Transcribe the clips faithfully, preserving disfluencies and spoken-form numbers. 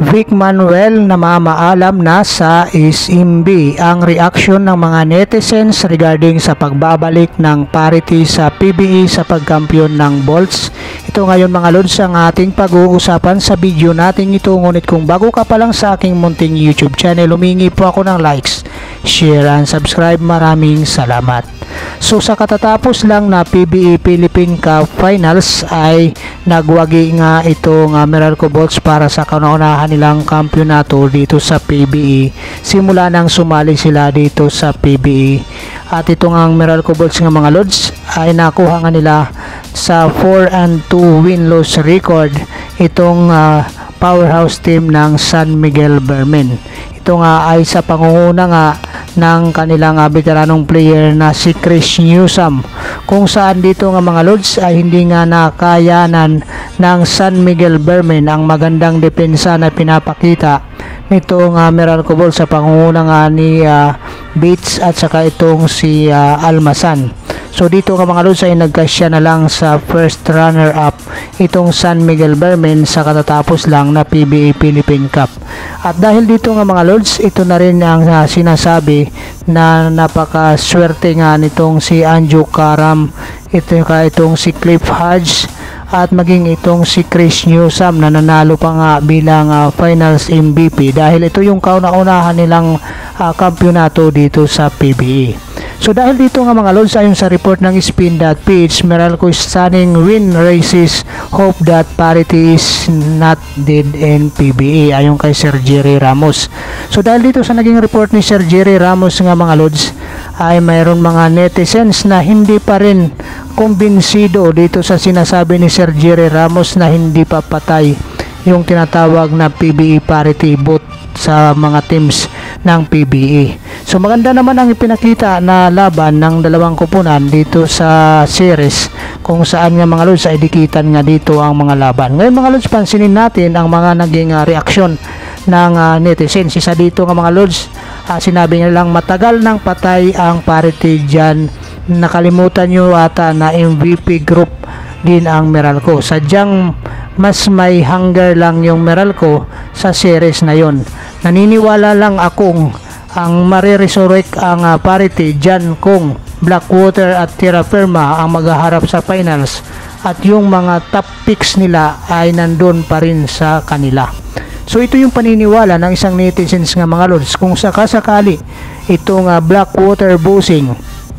Vic Manuel na mamaalam na sa S M B. Ang reaksyon ng mga netizens regarding sa pagbabalik ng parity sa P B E sa pagkampiyon ng Bolts. Ito ngayon mga lods ang ating pag-uusapan sa video natin ito. Ngunit kung bago ka pa lang sa aking munting YouTube channel, humingi po ako ng likes, share and subscribe. Maraming salamat. So sa katatapos lang na P B E Philippine Cup Finals ay nagwagi nga itong uh, Meralco Bolts para sa kauna-unahan nilang kampyonato dito sa P B E simula nang sumali sila dito sa P B E. At itong ang Meralco Bolts nga mga lods ay nakuha nga nila sa four and two win-loss record itong uh, powerhouse team ng San Miguel Bearmen. Ito nga ay sa pangunguna nga ng kanilang uh, veteranong player na si Chris Newsome, kung saan dito nga mga lods ay hindi nga nakayanan ng San Miguel Bearmen ang magandang depensa na pinapakita nitong uh, Meralco Bolts sa pangunguna nga ni uh, Bates at saka itong si uh, Almasan. So dito nga mga lods ay nagkasya na lang sa first runner up itong San Miguel Bearmen sa katatapos lang na P B A Philippine Cup. At dahil dito nga mga lods, ito na rin ang uh, sinasabi na napakaswerte nga nitong si Anjo Karam, ito ka itong si Cliff Hodge at maging itong si Chris Newsome na nanalo pa nga bilang uh, finals M V P dahil ito yung kauna-unahan nilang uh, kampyonato dito sa P B A. So dahil dito nga mga lods, ayon sa report ng spin dot p h, Meralco is stunning win races, hope that parity is not dead in P B A, ayon kay Sir Jerry Ramos. So dahil dito sa naging report ni Sir Jerry Ramos nga mga lods, ay mayroon mga netizens na hindi pa rin kumbinsido dito sa sinasabi ni Sir Jerry Ramos na hindi pa patay yung tinatawag na P B A parity both sa mga teams ng P B A. So maganda naman ang ipinakita na laban ng dalawang koponan dito sa series, kung saan nga mga lods ay dikitan nga dito ang mga laban. Ngayon mga lods, pansinin natin ang mga naging uh, reaksyon ng uh, netizens. Isa dito nga mga lods, uh, sinabi niya lang matagal nang patay ang parity dyan. Nakalimutan nyo ata na M V P group din ang Meralco. Sadyang mas may hunger lang yung Meralco sa series na yon. Naniniwala lang akong ang mariresurrect ang uh, parity dyan kung Blackwater at Terra Firma ang maghaharap sa finals at yung mga top picks nila ay nandun pa rin sa kanila. So ito yung paniniwala ng isang netizens nga mga lods, kung sakasakali itong uh, Blackwater Bossing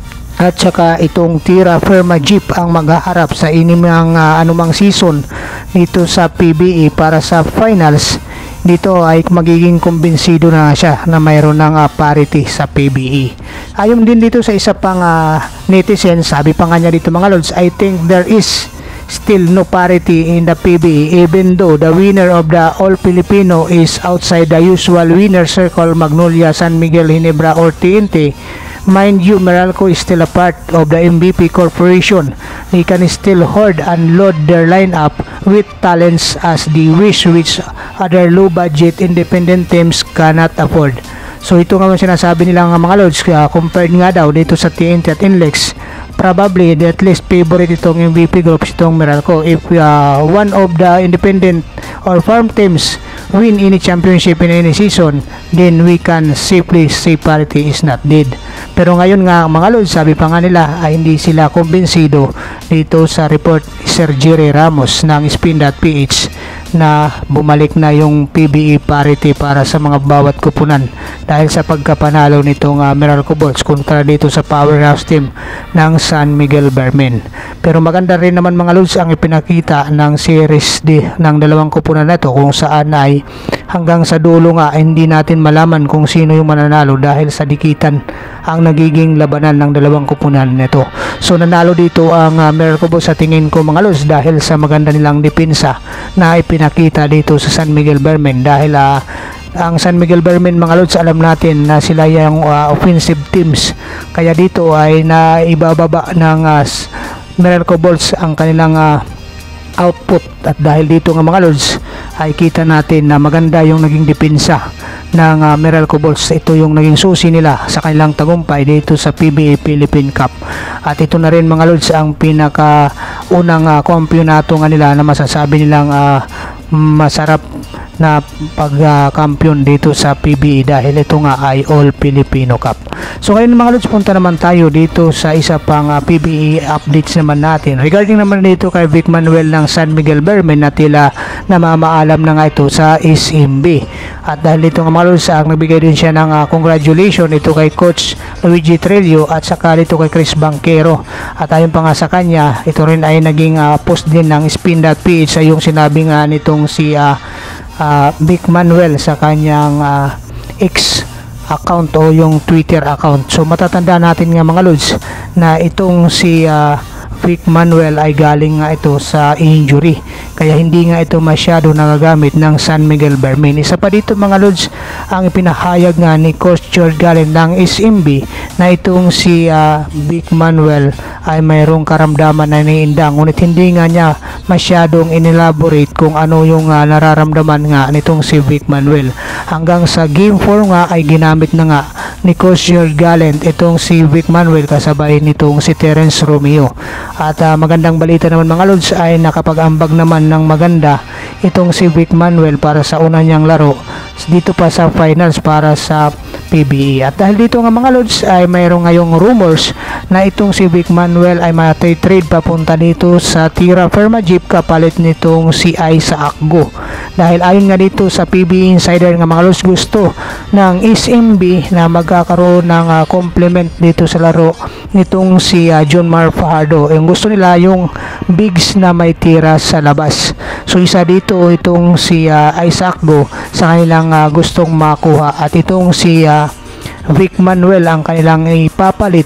at saka itong Terra Firma Jeep ang maghaharap sa inimang uh, anumang season dito sa P B A para sa finals, dito ay magiging kumbinsido na siya na mayroon ng uh, parity sa P B A. Ayon din dito sa isa pang uh, netizen, sabi pa nga niya dito mga lods, I think there is still no parity in the P B A even though the winner of the All Filipino is outside the usual winner circle, Magnolia, San Miguel, Ginebra or T N T. Mind you, Meralco is still a part of the M V P Corporation. They can still hoard and load their lineup with talents as they wish, which other low budget independent teams cannot afford. So ito nga sinasabi nila nga mga lods, uh, compared nga daw dito sa T N T at Inlex, probably the at least favorite itong M V P groups itong Meralco. If uh, one of the independent or farm teams win any championship in any season, then we can safely say parity is not dead. Pero ngayon nga mga lods, sabi pa nga nila ay hindi sila kumbinsido dito sa report ni Sir Jerry Ramos ng spin dot p h na bumalik na yung P B A parity para sa mga bawat kupunan dahil sa pagkapanalo nitong uh, Meralco Bolts kontra dito sa powerhouse team ng San Miguel Bearmen. Pero maganda rin naman mga lods ang ipinakita ng series D ng dalawang kupunan na ito, kung saan ay hanggang sa dulo nga hindi natin malaman kung sino yung mananalo dahil sa dikitan ang nagiging labanan ng dalawang kupunan nito. So nanalo dito ang uh, Meralco Bolts sa tingin ko mga lods dahil sa maganda nilang depensa na ipinakita dito sa San Miguel Bearmen, dahil uh, ang San Miguel Bearmen mga lods, alam natin na sila yung uh, offensive teams, kaya dito ay naibababa ng uh, Meralco Bolts ang kanilang uh, output. At dahil dito nga mga lods ay kita natin na maganda yung naging depensa ng uh, Meralco Bolts. Ito yung naging susi nila sa kanilang tagumpay dito sa P B A Philippine Cup. At ito na rin mga lods ang pinaka unang uh, kampyonato nga nila na masasabi nilang uh, masarap na pagkampiyon dito sa P B E dahil ito nga ay All Filipino Cup. So ngayon mga lods, punta naman tayo dito sa isa pang uh, P B E updates naman natin. Regarding naman dito kay Vic Manuel ng San Miguel Bermen na tila namamaalam na nga ito sa S M B. At dahil dito nga mga lods, ang nagbigay din siya ng uh, congratulation ito kay Coach Luigi Trillo at saka dito kay Chris Banquero. At ayon pa nga sa kanya, ito rin ay naging uh, post din ng spin dot p h sa yung sinabi nga nitong si uh, uh, Vic Manuel sa kanyang uh, X account o yung Twitter account. So matatanda natin nga mga lods na itong si uh, Vic Manuel ay galing nga ito sa injury, kaya hindi nga ito masyado nagagamit ng San Miguel Bermen. Isa pa dito mga lods, ang ipinahayag nga ni Coach George Galen ng S M B na itong si uh, Vic Manuel ay mayroong karamdaman na iniindang, ngunit hindi nga niya masyadong inelaborate kung ano yung uh, nararamdaman nga nitong si Vic Manuel. Hanggang sa game four nga ay ginamit na nga ni Coach George Galen itong si Vic Manuel kasabay nitong si Terence Romeo. At uh, magandang balita naman mga lods ay nakapag-ambag naman ng maganda itong si Vic Manuel para sa una niyang laro dito pa sa finals para sa P B E. At dahil dito nga mga lods ay mayroong ngayong rumors na itong si Vic Manuel ay mati-trade papunta dito sa Tira Firma Jeep kapalit nitong si Isa Akgo. Dahil ayon nga dito sa P B E Insider nga mga lods, gusto ng S M B na magkakaroon ng uh, complement dito sa laro nitong si uh, John Mar Fajardo. Yung gusto nila yung bigs na may tira sa labas. So isa dito itong si uh, Isaac Go sa kanilang uh, gustong makuha, at itong si uh, Vic Manuel ang kanilang ipapalit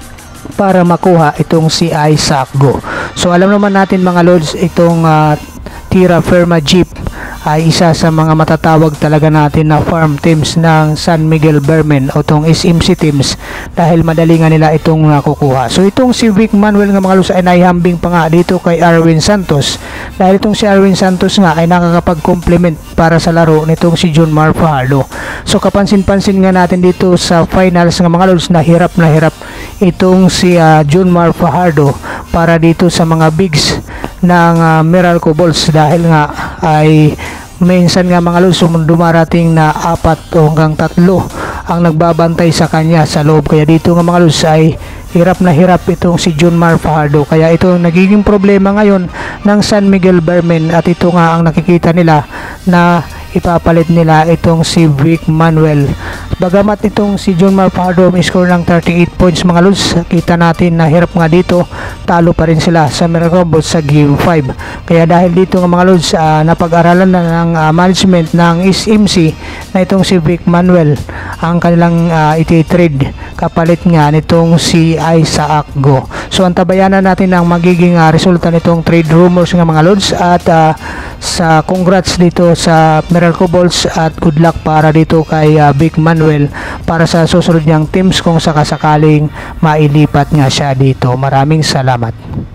para makuha itong si Isaac Go. So alam naman natin mga lods, itong uh, Tira Firma Jeep ay isa sa mga matatawag talaga natin na farm teams ng San Miguel Bermen o itong S M C teams dahil madali nga nila itong nakukuha. So itong si Vic Manuel nga mga lods ay naihambing pa nga dito kay Arwin Santos dahil itong si Arwin Santos nga ay nakakapag-complement para sa laro nitong si John Mar Fajardo. So kapansin-pansin nga natin dito sa finals nga mga lods na hirap na hirap itong si uh, John Mar Fajardo para dito sa mga bigs ng uh, Meralco Bulls dahil nga ay minsan nga mga lods dumarating na apat o hanggang tatlo ang nagbabantay sa kanya sa loob, kaya dito nga mga lods ay hirap na hirap itong si John Mar Fajardo, kaya ito nagiging problema ngayon ng San Miguel Bermen at ito nga ang nakikita nila na ipapalit nila itong si Vic Manuel. Bagamat itong si John Mar Fajardo may score ng thirty-eight points mga lods, kita natin na hirap nga dito, talo pa rin sila sa Meralco Bulls sa game five. Kaya dahil dito nga mga lods, uh, napag-aralan na ng uh, management ng S M C na itong si Vic Manuel ang kanilang uh, iti-trade kapalit nga nitong si Isaac Go. So antabayanan natin ang magiging uh, resulta nitong trade rumors nga mga lods, at uh, sa congrats dito sa Meralco Bulls at good luck para dito kay uh, Vic Manuel para sa susunod niyang teams kung sakasakaling mailipat nga siya dito. Maraming salamat.